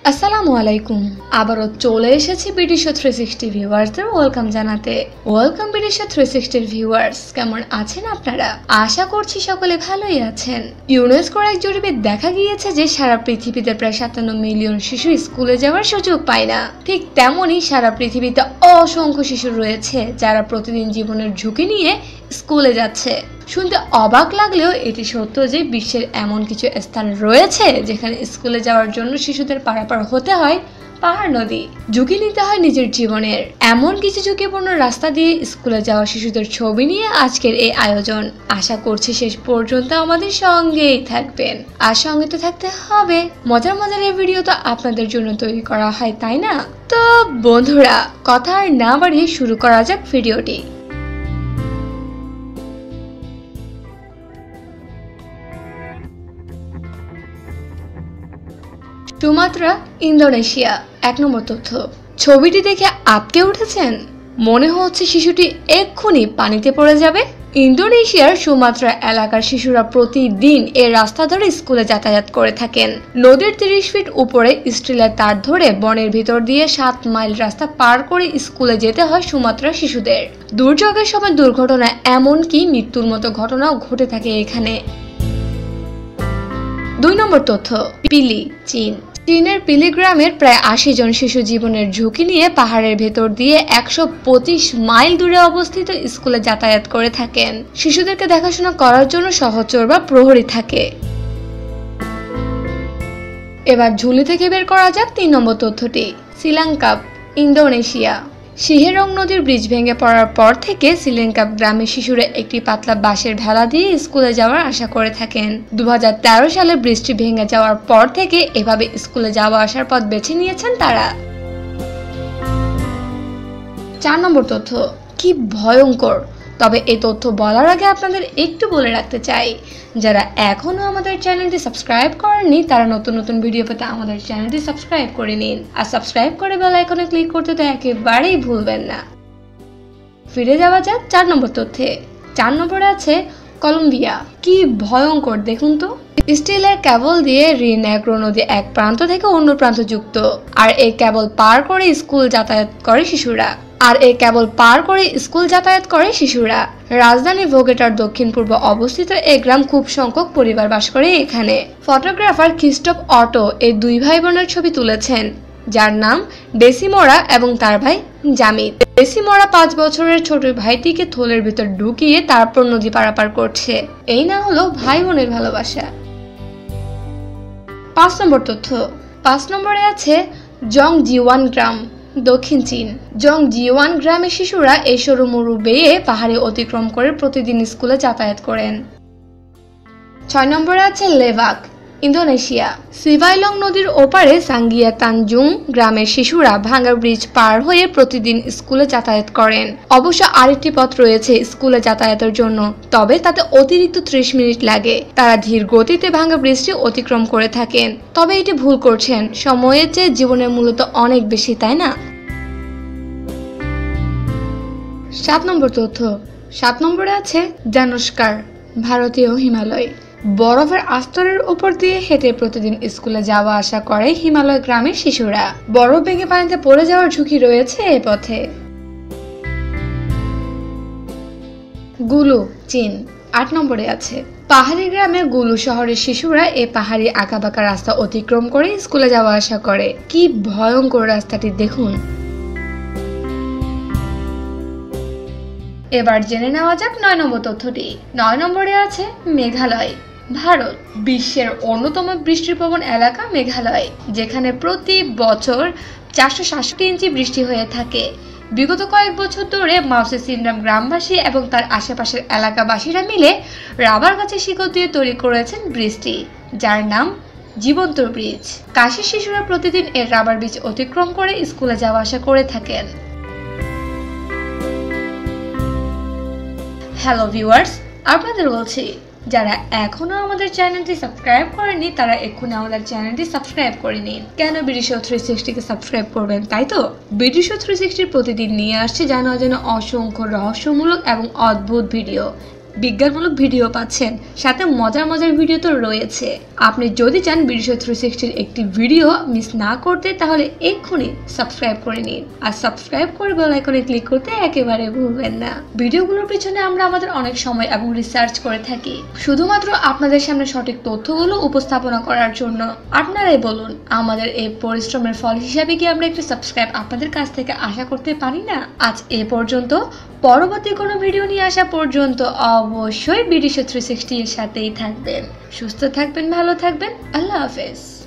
আসসালামু আলাইকুম। আবারও চলে এসেছি বিডিশো 360 ভিউয়ার্সদের ওয়েলকাম জানাতে। ওয়েলকাম বিডিশো 360 ভিউয়ার্স, কেমন আছেন আপনারা? আশা করছি সকলে ভালোই আছেন। ইউনেস্কোর এক জরিপে দেখা গিয়েছে যে সারা পৃথিবীতে প্রায় 57 মিলিয়ন শিশু স্কুলে যাওয়ার সুযোগ পায় না। ঠিক তেমনই সারা পৃথিবীতে অসংখ্য শিশু রয়েছে যারা প্রতিদিন জীবনের ঝুঁকি নিয়ে স্কুলে যাচ্ছে। শুনতে অবাক লাগলেও এটি সত্য যে বিশ্বের এমন কিছু স্থান রয়েছে যেখানে স্কুলে যাওয়ার জন্য শিশুদের পারাপার হতে হয় পাহাড় নদী, ঝুঁকি নিতে হয় নিজের জীবনের। এমন কিছু ঝুঁকিপূর্ণ রাস্তা দিয়ে স্কুলে যাওয়া শিশুদের ছবি নিয়ে আজকের এই আয়োজন। আশা করছি শেষ পর্যন্ত আমাদের সঙ্গেই থাকবেন, আর সঙ্গে তো থাকতে হবে। মজার মজার এই ভিডিও তো আপনাদের জন্য তৈরি করা হয়, তাই না? তো বন্ধুরা, কথা আর না বাড়িয়ে শুরু করা যাক ভিডিওটি। Sumatra, Indonesia. 1 নম্বর তথ্য। ছবিটি দেখে আটকে উঠেছেন? মনে হচ্ছে শিশুটি এক্ষুনি পানিতে পড়ে যাবে। ইন্দোনেশিয়ার সুমাত্রা এলাকার শিশুরা প্রতিদিন এই রাস্তা ধরে স্কুলে যাতায়াত করে থাকেন। নদীর 30 ফিট উপরে স্টিলের তার ধরে বনের ভিতর দিয়ে 7 মাইল রাস্তা পার করে স্কুলে যেতে হয় সুমাত্রার শিশুদের। দুর্যোগের সময় দুর্ঘটনা, এমনকি মৃত্যুর মতো ঘটনাও ঘটে থাকে এখানে। 2 নম্বর তথ্য। পিলি, চীন। চীনের পিলি গ্রামের প্রায় 80 জন শিশু জীবনের ঝুঁকি নিয়ে পাহাড়ের ভেতর দিয়ে 125 মাইল দূরে অবস্থিত স্কুলে যাতায়াত করে থাকেন। শিশুদেরকে দেখাশোনা করার জন্য সহচর বা প্রহরী থাকে। এবার ঝুলি থেকে বের করা যাক 3 নম্বর তথ্যটি। সিলাঙ্কাপ, ইন্দোনেশিয়া। সিহেরং নদীর ব্রিজ ভেঙে পড়ার পর থেকে সিলেঙ্কাপ গ্রামের শিশুরা একটি পাতলা বাঁশের ভেলা দিয়ে স্কুলে যাওয়ার আশা করে থাকেন। 2013 সালে ব্রিজটি ভেঙে যাওয়ার পর থেকে এভাবে স্কুলে যাওয়া আসার পথ বেছে নিয়েছেন তারা। 4 নম্বর তথ্য। কি ভয়ঙ্কর! তবে এই তথ্য বলার আগে আপনাদের একটু বলে রাখতে চাই, যারা এখনো আমাদের চ্যানেলটি সাবস্ক্রাইব করেননি তারা নতুন নতুন ভিডিও পেতে আমাদের চ্যানেলটি সাবস্ক্রাইব করে নিন, আর সাবস্ক্রাইব করে বেল আইকনে ক্লিক করতে তো একেবারেই ভুলবেন না। ফিরে যাওয়া যাক 4 নম্বর তথ্যে। 4 নম্বরে আছে কলম্বিয়া। কি ভয়ঙ্কর দেখুন তো! স্টিলের কেবল দিয়ে রি নেগ্রো নদী এক প্রান্ত থেকে অন্য প্রান্ত যুক্ত, আর এই কেবল পার করে স্কুল যাতায়াত করে শিশুরা। রাজধানী ভোগেটার দক্ষিণ পূর্ব অবস্থিত এই গ্রাম খুব সংখ্যক পরিবার বাস করে এখানে। ফটোগ্রাফার খ্রিস্টোফ অটো এই 2 ভাই বোনের ছবি তুলেছেন, যার নাম ডেসিমোরা এবং তার ভাই জামিদ। ডেসিমোরা 5 বছরের ছোট ভাইটিকে থলের ভিতর ঢুকিয়ে তারপর নদী পারাপার করছে। এই না হলো ভাই বোনের ভালোবাসা। 5 নম্বর তথ্য। 5 নম্বরে আছে জংজিওয়ান গ্রাম, দক্ষিণ চীন। জংজিওয়ান গ্রামের শিশুরা এই সরু মরু বেয়ে পাহাড়ে অতিক্রম করে প্রতিদিন স্কুলে যাতায়াত করেন। 6 নম্বরে আছে লেভাক, ইন্দোনেশিয়া। সিভাইলং নদীর ওপারে সাঙ্গিয়া তানজুং গ্রামের শিশুরা ভাঙা ব্রিজ পার হয়ে প্রতিদিন স্কুলে যাতায়াত করেন। অবশ্য আরেকটি পথ রয়েছে স্কুলে যাতায়াতের জন্য, তবে তাতে অতিরিক্ত 30 মিনিট লাগে। তারা ধীর গতিতে ভাঙা ব্রিজটি অতিক্রম করে থাকেন। তবে এটি ভুল করছেন, সময়ের চেয়ে জীবনের মূল্য তো অনেক বেশি, তাই না? 7 নম্বর তথ্য। 7 নম্বরে আছে জানুস্কার, ভারতীয় হিমালয়। বরফের আস্তরের উপর দিয়ে হেঁটে প্রতিদিন স্কুলে যাওয়া আসা করে হিমালয় গ্রামের শিশুরা। বরফ ভেঙে পানিতে পড়ে যাওয়ার ঝুঁকি রয়েছে এই পথে। গুলু, চীন। 8 নম্বরে আছে পাহাড়ি গ্রামে গুলু শহরের শিশুরা এই পাহাড়ি আঁকাবাঁকা রাস্তা অতিক্রম করে স্কুলে যাওয়া আসা করে। কি ভয়ঙ্কর রাস্তাটি দেখুন! এবার জেনে নেওয়া যাক 9 নম্বর তথ্যটি। 9 নম্বরে আছে মেঘালয়, ভারত। বিশ্বের অন্যতম বৃষ্টিপ্রবণ এলাকা মেঘালয়, যেখানে প্রতি বছর 467 ইঞ্চি বৃষ্টি হয়ে থাকে। বিগত কয়েক বছর ধরে মাউসে সিনড্রাম গ্রামবাসী এবং তার আশেপাশের এলাকাবাসীরা মিলে রাবার গাছের শিকড় দিয়ে তৈরি করেছেন ব্রিজটি, যার নাম জীবন্ত ব্রিজ। কাশির শিশুরা প্রতিদিন এর রাবার ব্রিজ অতিক্রম করে স্কুলে যাওয়া আসা করে থাকেন। হ্যালো ভিউয়ার্স, আপনাদের বলছি, যারা এখনো আমাদের চ্যানেলটি সাবস্ক্রাইব করেনি তারা এক্ষুনি আমাদের চ্যানেলটি সাবস্ক্রাইব করে নিন। কেন বিডিশো 360-কে সাবস্ক্রাইব করবেন, তাই তো? বিডিশো 360 প্রতিদিন নিয়ে আসছে জানা অজানা অসংখ্য রহস্যমূলক এবং অদ্ভুত ভিডিও, বিজ্ঞানমূলক ভিডিও পাচ্ছেন, সাথে মজার মজার ভিডিও তো রয়েছে। আপনি যদি চান বিডিশো 360 একটি ভিডিও মিস না করতে, তাহলে এক্ষুনি সাবস্ক্রাইব করে নিন, আর সাবস্ক্রাইব করে বেল আইকনে ক্লিক করতে একেবারে ভুলবেন না। ভিডিওগুলোর পিছনে আমরা আমাদের অনেক সময় এবং রিসার্চ করে থাকি, শুধুমাত্র আপনাদের সামনে সঠিক তথ্যগুলো উপস্থাপনা করার জন্য। আপনারাই বলুন, আমাদের এই পরিশ্রমের ফল হিসাবে কি আমরা একটু সাবস্ক্রাইব আপনাদের কাছ থেকে আশা করতে পারি না? আজ এ পর্যন্ত। পরবর্তী কোনো ভিডিও নিয়ে আসা পর্যন্ত অবশ্যই বিডিশো 360 এর সাথেই থাকবেন। সুস্থ থাকবেন, ভালো থাকবেন। আল্লাহ হাফেজ।